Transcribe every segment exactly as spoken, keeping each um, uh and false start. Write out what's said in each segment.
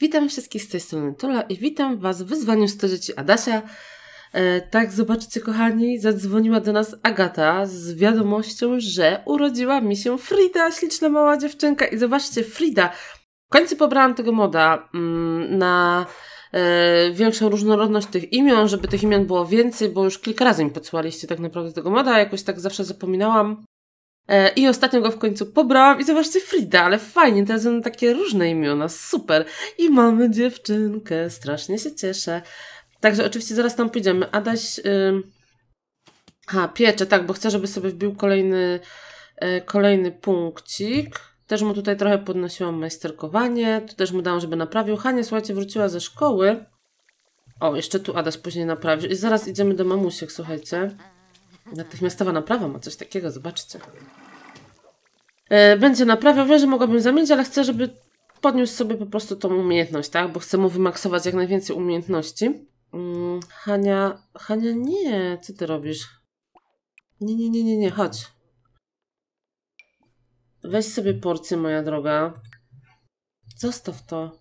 Witam wszystkich z tej strony Tula i witam Was w wyzwaniu sto dzieci Adasia. E, tak, zobaczcie kochani, zadzwoniła do nas Agata z wiadomością, że urodziła mi się Frida, śliczna mała dziewczynka. I zobaczcie, Frida, w końcu pobrałam tego moda mm, na e, większą różnorodność tych imion, żeby tych imion było więcej, bo już kilka razy mi podsyłaliście tak naprawdę tego moda, a jakoś tak zawsze zapominałam. I ostatnio go w końcu pobrałam i zobaczcie, Frida, ale fajnie, teraz są takie różne imiona, super. I mamy dziewczynkę, strasznie się cieszę. Także oczywiście zaraz tam pójdziemy. Adaś, yy... ha, piecze, tak, bo chcę, żeby sobie wbił kolejny, yy, kolejny punkcik. Też mu tutaj trochę podnosiłam majsterkowanie, tu też mu dałam, żeby naprawił. Hania, słuchajcie, wróciła ze szkoły. O, jeszcze tu Adaś później naprawił. I zaraz idziemy do mamusiek, słuchajcie. Natychmiastowa naprawa ma coś takiego, zobaczcie. Będzie naprawiał, wiem, że mogłabym zamienić, ale chcę, żeby podniósł sobie po prostu tą umiejętność, tak? Bo chcę mu wymaksować jak najwięcej umiejętności. Hmm, Hania, Hania, nie, co ty robisz? Nie, nie, nie, nie, nie, chodź. Weź sobie porcję, moja droga. Zostaw to.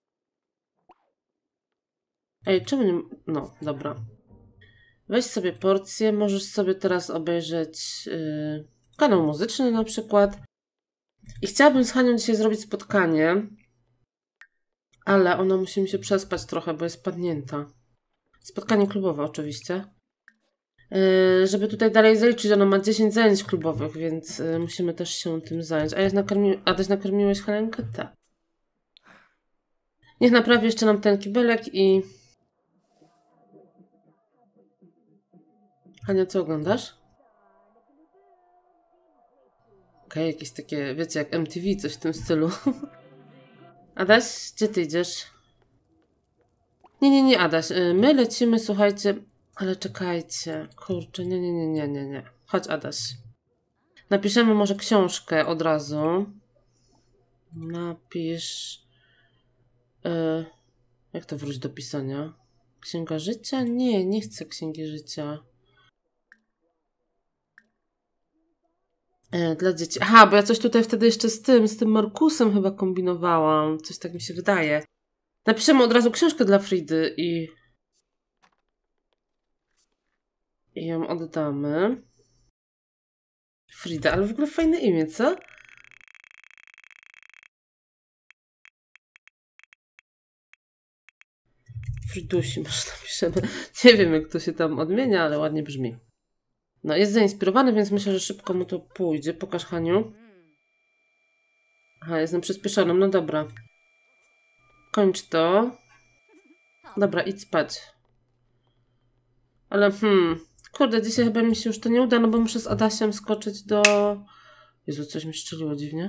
Ej, czemu nie... No, dobra. Weź sobie porcję, możesz sobie teraz obejrzeć yy, kanał muzyczny na przykład. I chciałabym z Hanią dzisiaj zrobić spotkanie, ale ona musi mi się przespać trochę, bo jest padnięta. Spotkanie klubowe oczywiście. Yy, żeby tutaj dalej zaliczyć, ona ma dziesięć zajęć klubowych, więc yy, musimy też się tym zająć. A, jest nakarmi... A też nakarmiłeś Helenkę? Tak. Niech naprawi jeszcze nam ten kibelek i... Hania, co oglądasz? Okej, okay, jakieś takie, wiecie, jak M T V, coś w tym stylu. Adaś, gdzie ty idziesz? Nie, nie, nie, Adaś. My lecimy, słuchajcie... Ale czekajcie. Kurczę, nie, nie, nie, nie, nie, nie. Chodź, Adaś. Napiszemy może książkę od razu. Napisz... Yy, jak to wróć do pisania? Księga życia? Nie, nie chcę księgi życia. Dla dzieci. Aha, bo ja coś tutaj wtedy jeszcze z tym, z tym Markusem chyba kombinowałam. Coś tak mi się wydaje. Napiszemy od razu książkę dla Fridy i... I ją oddamy. Frida, ale w ogóle fajne imię, co? Fridusi, może napiszemy. Nie wiem, jak to się tam odmienia, ale ładnie brzmi. No, jest zainspirowany, więc myślę, że szybko mu to pójdzie. Pokaż, Haniu. Aha, jestem przyspieszonym, no dobra. Kończ to. Dobra, idź spać. Ale hmm... Kurde, dzisiaj chyba mi się już to nie uda, no bo muszę z Adasiem skoczyć do... Jezu, coś mi strzeliło dziwnie.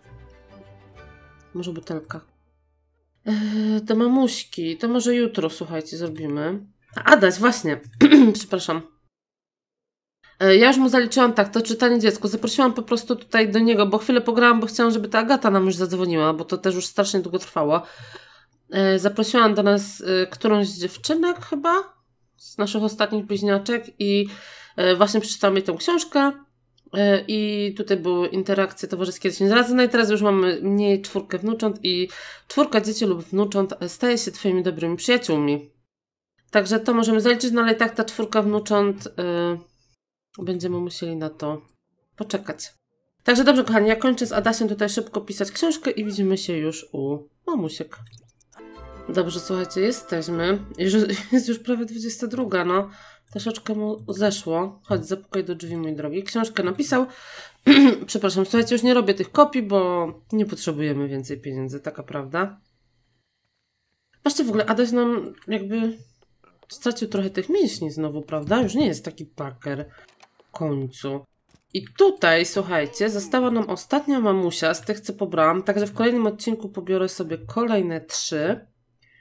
Może butelka. Eee, do mamuśki. To może jutro, słuchajcie, zrobimy. A, Adaś, właśnie. Przepraszam. Eee, ja już mu zaliczyłam tak, to czytanie dziecku. Zaprosiłam po prostu tutaj do niego, bo chwilę pograłam, bo chciałam, żeby ta Agata nam już zadzwoniła, bo to też już strasznie długo trwało. Eee, zaprosiłam do nas e, którąś z dziewczynek chyba, z naszych ostatnich bliźniaczek i e, właśnie przeczytałam jej tę książkę e, i tutaj były interakcje towarzyskie dziesięć razy, no i teraz już mamy mniej czwórkę wnucząt i czwórka dzieci lub wnucząt staje się twoimi dobrymi przyjaciółmi. Także to możemy zaliczyć, no ale i tak ta czwórka wnucząt e, będziemy musieli na to poczekać. Także dobrze, kochani, ja kończę z Adasiem tutaj szybko pisać książkę i widzimy się już u mamusiek. Dobrze, słuchajcie, jesteśmy. Jest już prawie dwudziesta druga, no. Troszeczkę mu zeszło. Chodź, zapukaj do drzwi, mój drogi. Książkę napisał. Przepraszam, słuchajcie, już nie robię tych kopii, bo nie potrzebujemy więcej pieniędzy, taka prawda. Patrzcie, w ogóle Adaś nam jakby stracił trochę tych mięśni znowu, prawda? Już nie jest taki paker w końcu. I tutaj, słuchajcie, została nam ostatnia mamusia z tych, co pobrałam. Także w kolejnym odcinku pobiorę sobie kolejne trzy.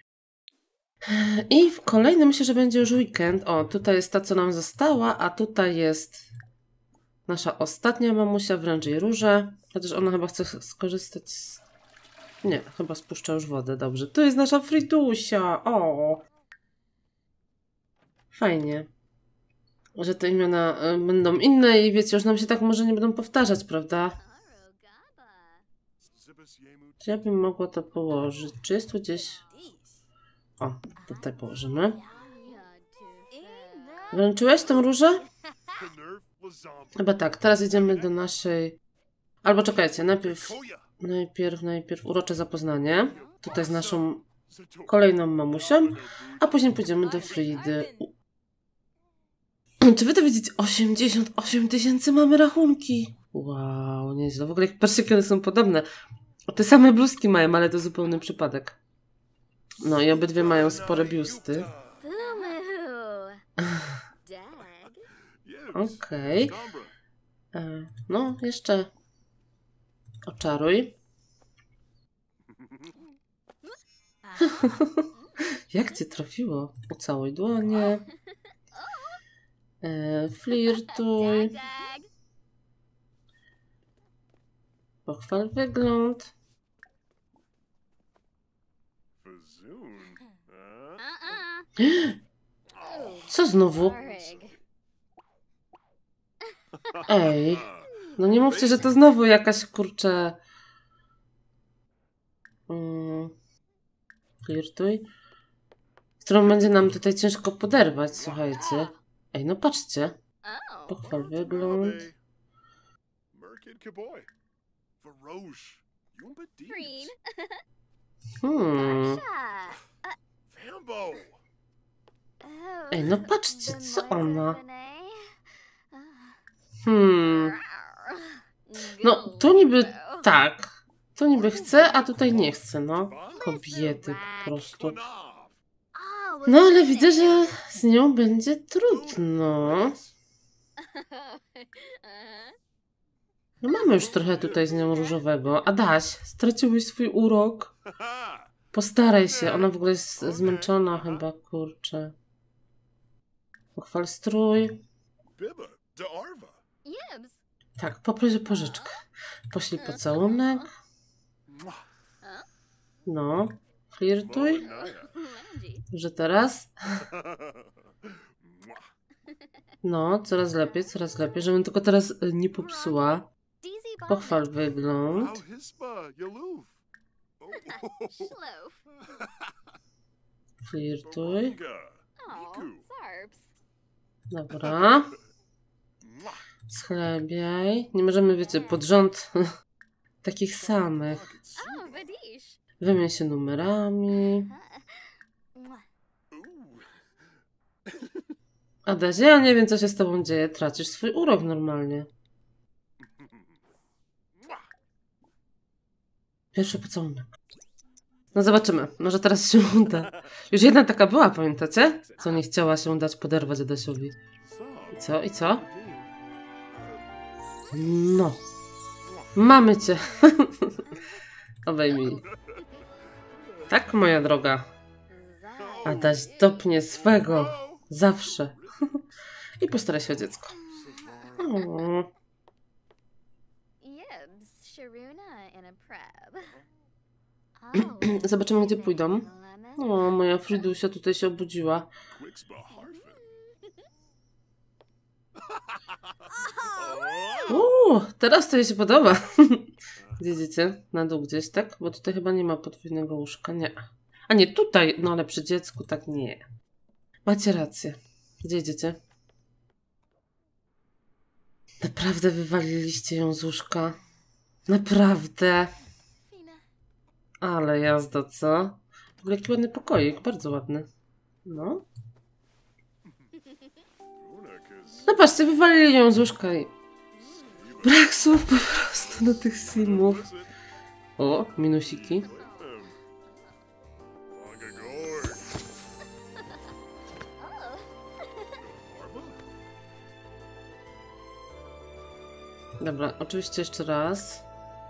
I w kolejnym myślę, że będzie już weekend. O, tutaj jest ta, co nam została, a tutaj jest nasza ostatnia mamusia, wręcz jej róże. Chociaż ona chyba chce skorzystać z... Nie, chyba spuszcza już wodę, dobrze. Tu jest nasza Fridusia, o! Fajnie. Że te imiona y, będą inne i wiecie, już nam się tak może nie będą powtarzać, prawda? Gdzie ja bym mogła to położyć? Czy jest tu gdzieś... O, tutaj położymy. Wręczyłeś tą różę? Chyba tak, teraz idziemy do naszej... Albo czekajcie, najpierw... Najpierw, najpierw urocze zapoznanie. Tutaj z naszą kolejną mamusią. A później pójdziemy do Fridy. Czy wy to widzicie? osiemdziesiąt osiem tysięcy mamy rachunki. Wow, nieźle. W ogóle jak patrzcie, one są podobne. Te same bluzki mają, ale to zupełny przypadek. No i obydwie mają spore biusty. Okej. Okay. No, jeszcze oczaruj. Jak cię trafiło? Ucałuj dłonie. E, flirtuj. Pochwal wygląd. Co znowu? Ej. No nie mówcie, że to znowu jakaś kurczę... Hmm. Flirtuj. Którą będzie nam tutaj ciężko poderwać, słuchajcie. Ej, no patrzcie. Pochwal wygląd. Hmm. Ej, no patrzcie, co ona? Hmm. No, tu niby tak. Tu niby chce, a tutaj nie chce, no. Kobiety po prostu. No, ale widzę, że z nią będzie trudno. No mamy już trochę tutaj z nią różowego. Adaś, straciłeś swój urok. Postaraj się. Ona w ogóle jest zmęczona chyba, kurczę. Pochwal strój. Tak, poproś o pożyczkę. Poślij pocałunek. No, flirtuj. Że teraz? No, coraz lepiej, coraz lepiej. Żebym tylko teraz nie popsuła. Pochwal wygląd. Flirtuj. Dobra. Schlebiaj. Nie możemy, wiecie, pod rząd takich samych. Wymień się numerami. Adaś, ja nie wiem, co się z tobą dzieje. Tracisz swój urok normalnie. Pierwszy pocałunek. No zobaczymy. Może teraz się uda. Już jedna taka była, pamiętacie? Co nie chciała się dać poderwać Adasiowi. I co? I co? No. Mamy cię. Obejmij. Tak, moja droga. Adaś dopnie swego. Zawsze. I postaraj się o dziecko. O. Zobaczymy, gdzie pójdą. O, moja Fridusia tutaj się obudziła. Uuu, teraz to jej się podoba. Gdzie idziecie? Na dół gdzieś, tak? Bo tutaj chyba nie ma podwójnego łóżka. Nie. A nie, tutaj. No ale przy dziecku tak nie. Macie rację. Gdzie idziecie? Naprawdę wywaliliście ją z łóżka? Naprawdę? Ale jazda, co? W ogóle jaki ładny pokoik. Bardzo ładny. No. No patrzcie, wywalili ją z łóżka i... Brak słów po prostu do tych simów. O, minusiki. Dobra, oczywiście jeszcze raz.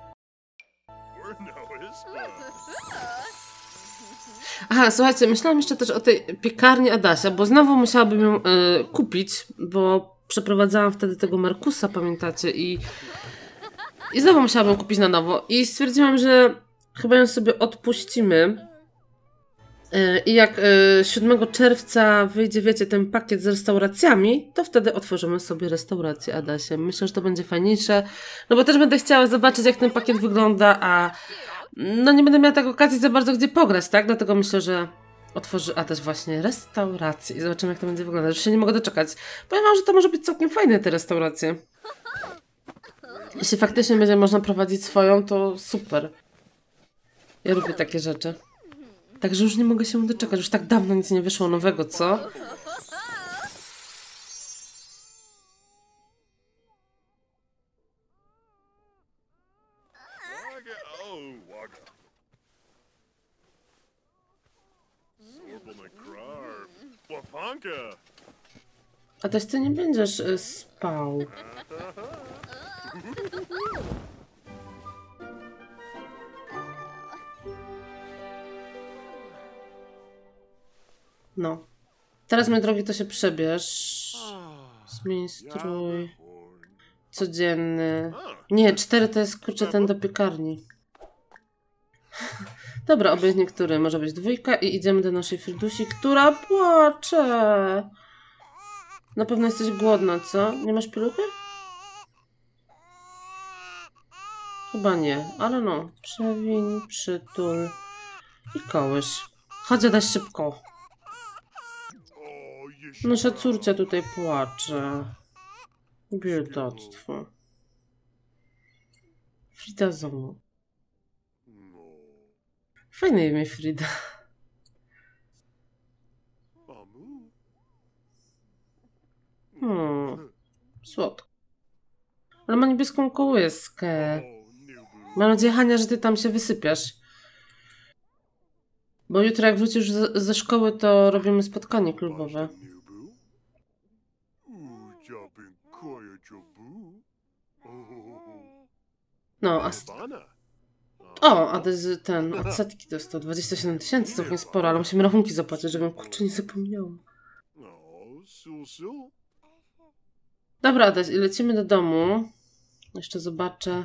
Aha, słuchajcie, myślałam jeszcze też o tej piekarni Adasia, bo znowu musiałabym ją y, kupić, bo przeprowadzałam wtedy tego Markusa, pamiętacie, i, i znowu musiałabym kupić na nowo. I stwierdziłam, że chyba ją sobie odpuścimy. Y, I jak y, siódmego czerwca wyjdzie, wiecie, ten pakiet z restauracjami, to wtedy otworzymy sobie restaurację Adasia. Myślę, że to będzie fajniejsze, no bo też będę chciała zobaczyć, jak ten pakiet wygląda, a no nie będę miała tak okazji za bardzo gdzie pograć, tak? Dlatego myślę, że otworzy, a też właśnie restaurację i zobaczymy, jak to będzie wyglądać. Już się nie mogę doczekać. Powiem wam, że to może być całkiem fajne, te restauracje. Jeśli faktycznie będzie można prowadzić swoją, to super. Ja lubię takie rzeczy. Także już nie mogę się doczekać. Już tak dawno nic nie wyszło nowego, co? A też ty nie będziesz y, spał. No. Teraz, mój drogi, to się przebierz. Zmień strój. Codzienny. Nie, cztery to jest, kurczę, ten do piekarni. Dobra, obojętnie który. Może być dwójka i idziemy do naszej Fridusi, która płacze. Na pewno jesteś głodna, co? Nie masz pieluchy? Chyba nie, ale no. Przewiń, przytul i kołysz. Chodź, daj szybko. Nasza córcia tutaj płacze. Biedactwo. Frida Zomo. Fajne imię Frida. Hmm. Słodko. Ale ma niebieską kołyskę. Mam nadzieję, Hania, że ty tam się wysypiasz. Bo jutro jak wrócisz ze, ze szkoły, to robimy spotkanie klubowe. No, a... O, a to jest ten, odsetki dostał dwadzieścia siedem tysięcy, całkiem sporo, ale musimy rachunki zapłacić, żebym kurczę nie zapomniała. Dobra, Adaś, lecimy do domu. Jeszcze zobaczę.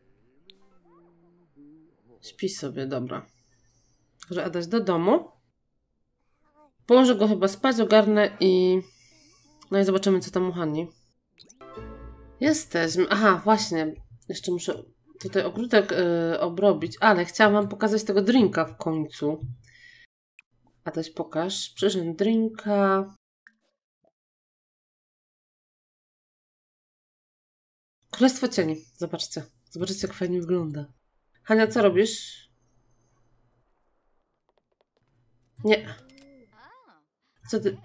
Śpi sobie, dobra. Także Adaś do domu. Położę go chyba spać, ogarnę i... No i zobaczymy, co tam u Hani. Jesteśmy. Aha, właśnie. Jeszcze muszę tutaj ogródek yy, obrobić, ale chciałam wam pokazać tego drinka w końcu. Adaś, pokaż. Przyrząd drinka. Królestwo cieni. Zobaczcie. Zobaczcie, jak fajnie wygląda. Hania, co robisz? Nie. Co ty...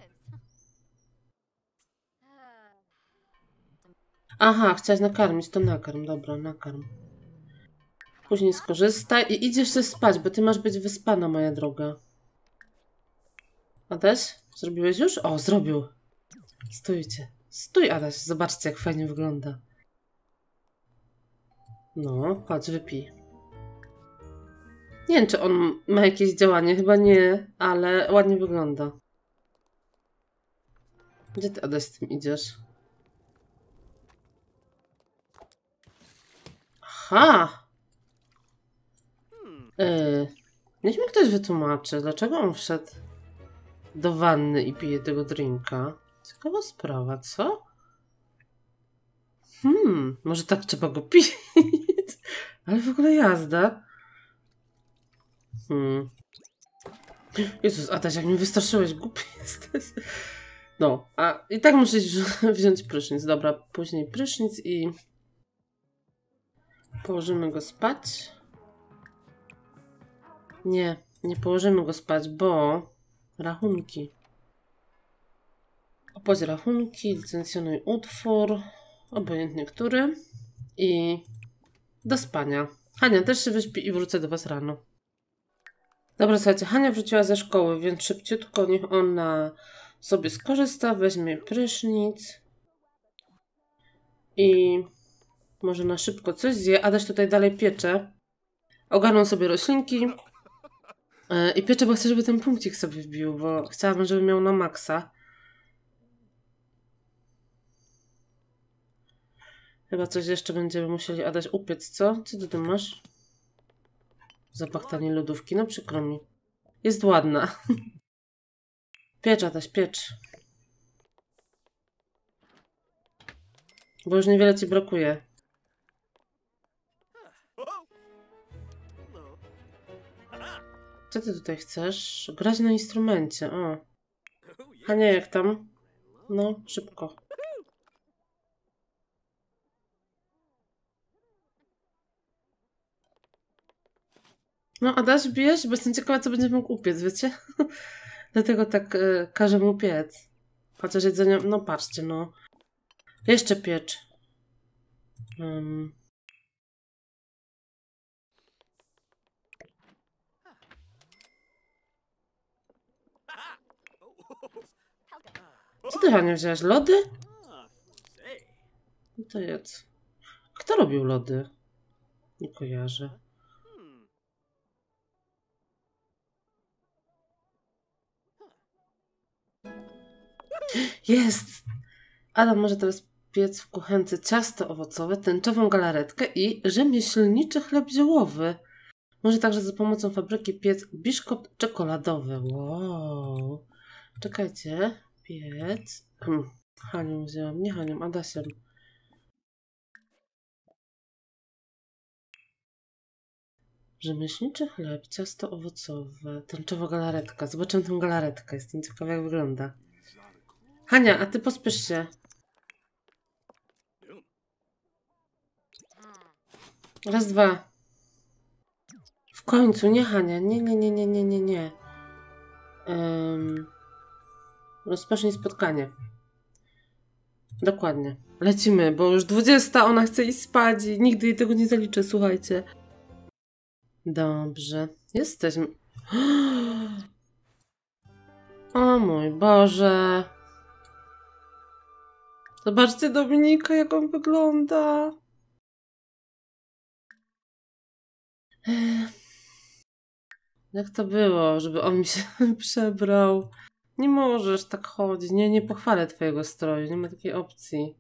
Aha, chciałaś nakarmić, to nakarm. Dobra, nakarm. Później skorzystaj i idziesz się spać, bo ty masz być wyspana, moja droga. Adaś? Zrobiłeś już? O, zrobił. Stójcie. Stój, Adaś. Zobaczcie, jak fajnie wygląda. No, chodź, wypij. Nie wiem, czy on ma jakieś działanie. Chyba nie, ale ładnie wygląda. Gdzie ty, Adaś, z tym idziesz? Aha! Yy, niech mi ktoś wytłumaczy, dlaczego on wszedł do wanny i pije tego drinka. Ciekawa sprawa, co? Hmm, może tak trzeba go pić? Ale w ogóle jazda. Hmm. Jezus, Adaś, jak mnie wystraszyłeś, głupi jesteś. No, a i tak muszę wziąć prysznic. Dobra, później prysznic i położymy go spać. Nie, nie położymy go spać, bo rachunki. Opłać rachunki, licencjonuj utwór, obojętnie który i do spania. Hania też się wyśpi i wrócę do was rano. Dobra, słuchajcie, Hania wróciła ze szkoły, więc szybciutko niech ona sobie skorzysta, weźmie prysznic i może na szybko coś zje. Adaś tutaj dalej piecze. Ogarną sobie roślinki yy, i piecze, bo chcę, żeby ten punkcik sobie wbił, bo chciałabym, żeby miał na maksa. Chyba coś jeszcze będziemy musieli, Adaś, upiec, co? Co ty tu masz? Zapach taniej lodówki, no przykro mi. Jest ładna. Piecz, Adaś, piecz. Bo już niewiele ci brakuje. Co ty tutaj chcesz? Grać na instrumencie, o. A nie, jak tam? No, szybko. No, Adaś, bierz, bo jestem ciekawa, co będzie mógł upiec, wiecie? Dlatego tak y, każę mu piec. Chociaż jedzenie, no patrzcie, no. Jeszcze piecz. Um. Co ty, Hania, wzięłaś? Lody? No to jedz. Kto robił lody? Nie kojarzę. Jest! Adam może teraz piec w kuchence ciasto owocowe, tęczową galaretkę i rzemieślniczy chleb ziołowy. Może także za pomocą fabryki piec biszkopt czekoladowy. Wow! Czekajcie. Piec. Hmm. Hanią wzięłam. Nie Hanią, Adasiem. Rzemieślniczy chleb, ciasto owocowe, tęczowa galaretka. Zobaczymy tę galaretkę. Jestem ciekawa, jak wygląda. Hania, a ty pospiesz się. Raz, dwa. W końcu, nie Hania. Nie, nie, nie, nie, nie, nie, nie. Um, rozpocznij spotkanie. Dokładnie. Lecimy, bo już dwudziesta, ona chce iść spać i nigdy jej tego nie zaliczę, słuchajcie. Dobrze. Jesteśmy. O mój Boże. Zobaczcie Dominika, jak on wygląda. Jak to było, żeby on mi się przebrał? Nie możesz tak chodzić. Nie, nie pochwalę twojego stroju. Nie ma takiej opcji.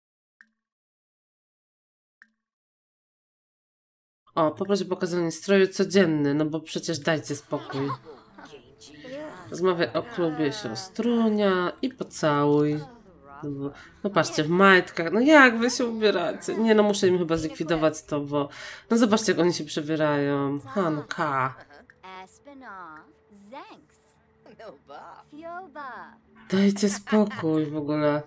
O, poproszę o pokazanie stroju codzienny, no bo przecież dajcie spokój. Rozmawiaj o klubie siostrunia i pocałuj. No, no patrzcie, w majtkach. No jak wy się ubieracie? Nie, no muszę im chyba zlikwidować to, bo... No zobaczcie, jak oni się przebierają. Hanka. Dajcie spokój w ogóle.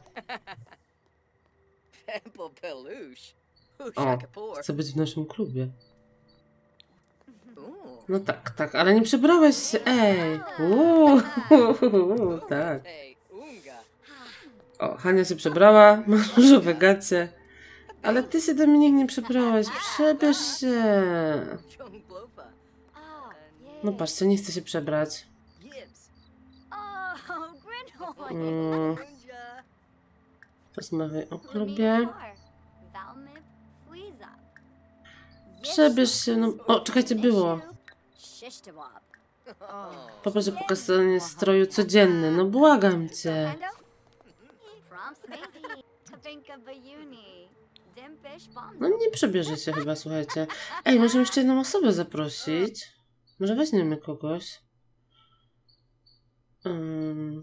O, chcę być w naszym klubie. No tak, tak, ale nie przebrałeś się, ej. Uuu, tak. O, Hania się przebrała, ma różowe gacie. Ale ty się, Dominik, nie przebrałeś. Przebierz się. No patrzcie, nie chce się przebrać. Mm. Rozmawiaj o klubie. Przebierz się, no... O, czekajcie, było. Poproszę o pokazanie stroju codzienny. No błagam cię. No nie przebierze się chyba, słuchajcie. Ej, możemy jeszcze jedną osobę zaprosić. Może weźmiemy kogoś. Um.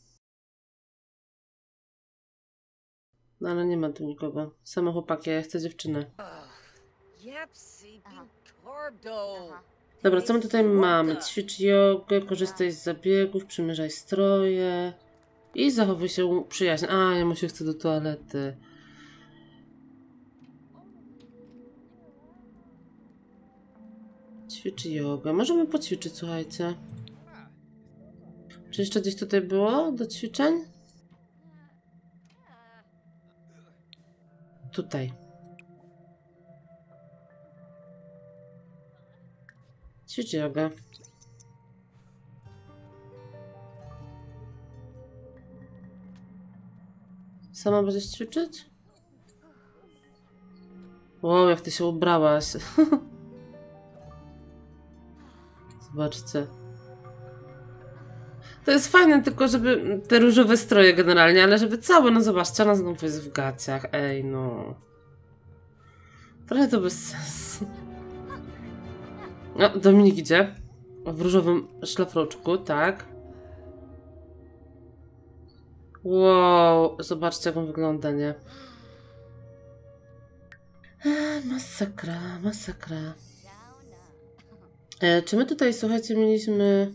No ale nie ma tu nikogo. Same chłopaki, ja chcę dziewczynę. Dobra, co my tutaj mamy? Ćwicz jogę, korzystaj z zabiegów, przymierzaj stroje i zachowuj się przyjaźnie. A, ja mu się chcę do toalety. Ćwicz jogę. Możemy poćwiczyć, słuchajcie. Czy jeszcze gdzieś tutaj było do ćwiczeń? Tutaj. Ćwicz jogę. Sama będziesz ćwiczyć? Wow, jak ty się ubrałaś. Zobaczcie. To jest fajne, tylko żeby te różowe stroje generalnie, ale żeby całe, no zobaczcie, ona znowu jest w gaciach. Ej, no. Trochę to bez sensu. No, Dominik idzie. W różowym szlafroczku, tak. Wow, zobaczcie, jak on wygląda, nie? Eee, masakra, masakra. E, czy my tutaj, słuchajcie, mieliśmy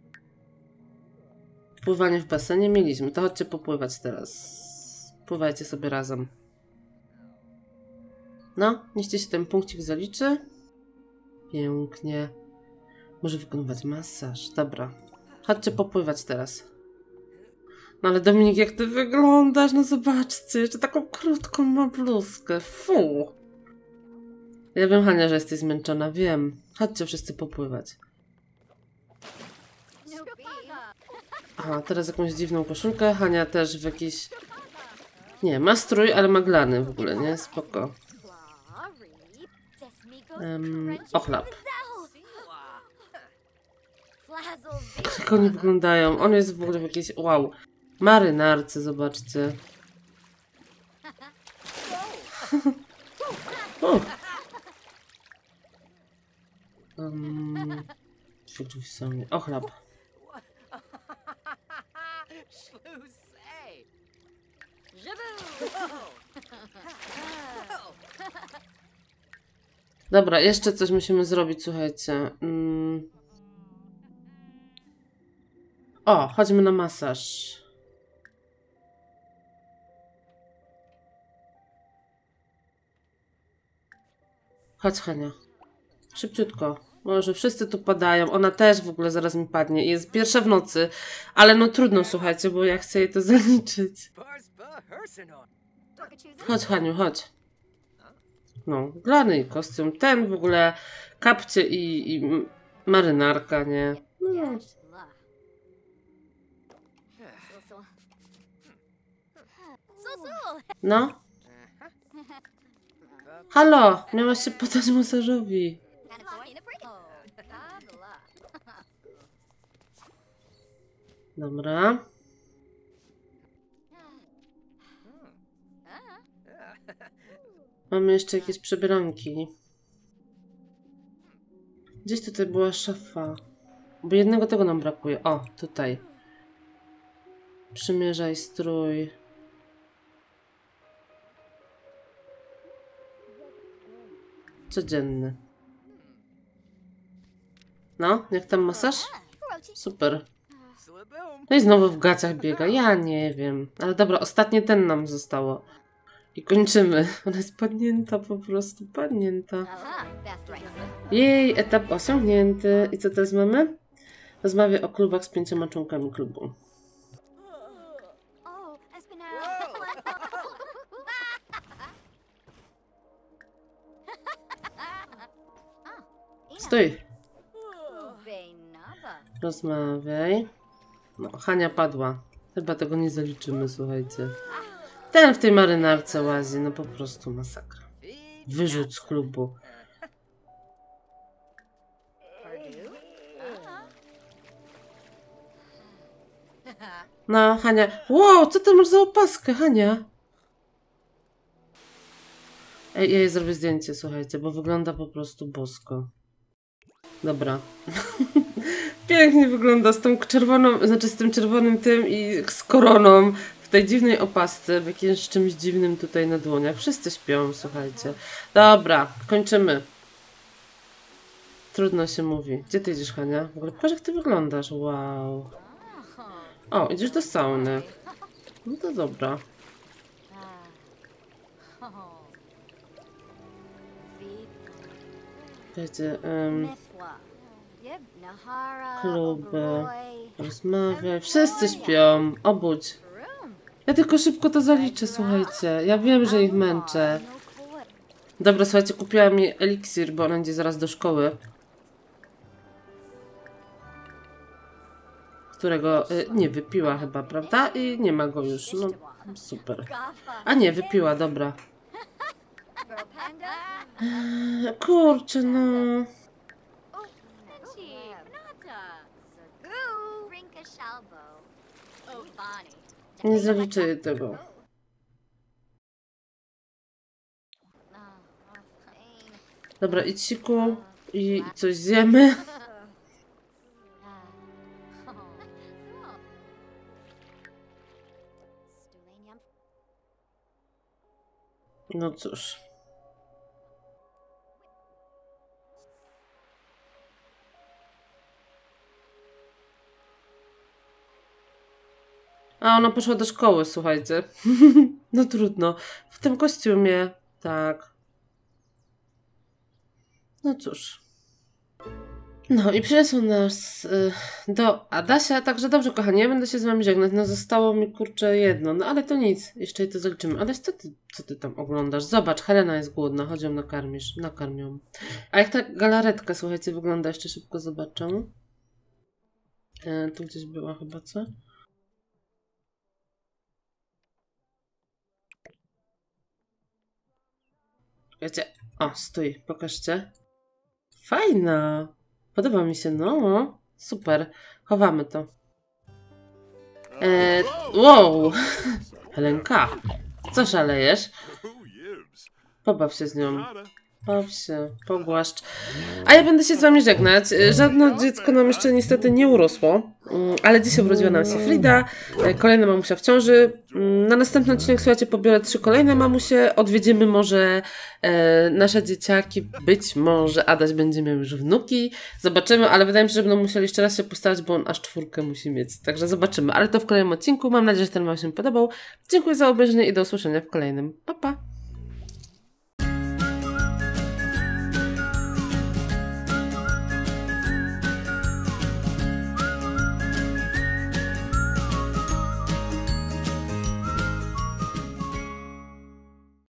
pływanie w basenie? Mieliśmy. To chodźcie popływać teraz. Pływajcie sobie razem. No, niech ci się ten punkcik zaliczy. Pięknie. Może wykonywać masaż. Dobra. Chodźcie popływać teraz. No ale Dominik, jak ty wyglądasz? No zobaczcie, jeszcze taką krótką ma bluzkę. Fu. Ja wiem, Hania, że jesteś zmęczona. Wiem. Chodźcie wszyscy popływać. Aha, teraz jakąś dziwną koszulkę. Hania też w jakiś... Nie, ma strój, ale ma glany w ogóle, nie? Spoko. Um, ochlap. Jak oni wyglądają? On jest w ogóle w jakiejś... Wow. Marynarce, zobaczcie. O. Um, ochlap. Dobra, jeszcze coś musimy zrobić, słuchajcie. Mm. O, chodźmy na masaż. Chodź, Hania. Szybciutko. Może wszyscy tu padają. Ona też w ogóle zaraz mi padnie. Jest pierwsza w nocy. Ale no trudno, słuchajcie, bo ja chcę jej to zaliczyć. Chodź, Haniu, chodź. No, glany i kostium. Ten w ogóle kapcie i, i marynarka, nie? No. No. Halo, miałaś się podać masażowi. Dobra. Mamy jeszcze jakieś przebieranki. Gdzieś tutaj była szafa. Bo jednego tego nam brakuje. O, tutaj. Przymierzaj strój. Codzienny. No, jak tam masaż? Super. No i znowu w gaciach biega. Ja nie wiem. Ale dobra, ostatnie ten nam zostało. I kończymy. Ona jest padnięta po prostu. Padnięta. Jej, etap osiągnięty. I co teraz mamy? Rozmawiaj o klubach z pięcioma członkami klubu. Stój. Rozmawiaj. No, Hania padła. Chyba tego nie zaliczymy, słuchajcie. Ten w tej marynarce łazi. No po prostu masakra. Wyrzuć z klubu. No, Hania. Wow, co ty masz za opaskę, Hania? Ej, ja jej zrobię zdjęcie, słuchajcie, bo wygląda po prostu bosko. Dobra. Pięknie wygląda z tą czerwoną, znaczy z tym czerwonym tym i z koroną w tej dziwnej opasce, w jakimś czymś dziwnym tutaj na dłoniach. Wszyscy śpią, słuchajcie. Dobra, kończymy. Trudno się mówi. Gdzie ty idziesz, Hania? W ogóle patrz, jak ty wyglądasz. Wow. O, idziesz do sauny. No to dobra. Słuchajcie, um, kluby, rozmawiaj. Wszyscy śpią. Obudź. Ja tylko szybko to zaliczę, słuchajcie. Ja wiem, że ich męczę. Dobra, słuchajcie, kupiłam mi eliksir, bo ona idzie zaraz do szkoły. Którego y, nie wypiła chyba, prawda? I nie ma go już. No, super. A nie, wypiła, dobra. Eee, kurczę, no. Nie zaliczę tego. Dobra, idź siku i coś zjemy. No cóż. A ona poszła do szkoły, słuchajcie. No trudno. W tym kostiumie. Tak. No cóż. No i przyniosł nas y, do Adasia, także dobrze kochani, ja będę się z wami żegnać. No zostało mi kurczę jedno, no ale to nic, jeszcze i to zaliczymy. Adaś, co ty, co ty tam oglądasz? Zobacz, Helena jest głodna, chodź ją nakarmisz, nakarmią. A jak ta galaretka, słuchajcie, wygląda, jeszcze szybko zobaczę. E, tu gdzieś była chyba, co? Czekajcie, o, stój, pokażcie. Fajna. Podoba mi się, no. Super. Chowamy to. Eee, wow. Helenka, co szalejesz? Pobaw się z nią. Baw się, pogłaszcz. A ja będę się z wami żegnać. Żadne dziecko nam jeszcze niestety nie urosło, ale dzisiaj urodziła nam się Frida, kolejna mamusia w ciąży. Na następny odcinek, słuchajcie, pobiorę trzy kolejne mamusie, odwiedzimy może e, nasze dzieciaki, być może Adaś będzie miał już wnuki, zobaczymy, ale wydaje mi się, że będą musieli jeszcze raz się postarać, bo on aż czwórkę musi mieć, także zobaczymy, ale to w kolejnym odcinku. Mam nadzieję, że ten wam się podobał. Dziękuję za obejrzenie i do usłyszenia w kolejnym. Pa, pa!